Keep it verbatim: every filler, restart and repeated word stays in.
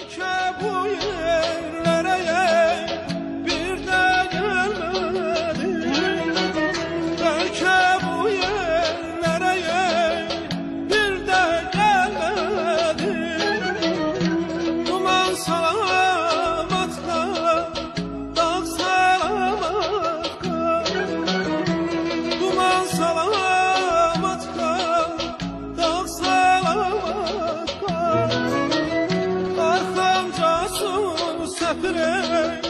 Bəlkə bu yerlərə bir də gəlmədim. Bəlkə bu yerlərə bir də gəlmədim. Duman salamatka, dağ salamatka. Duman salamatka, dağ salamatka. Arxamca su səpirək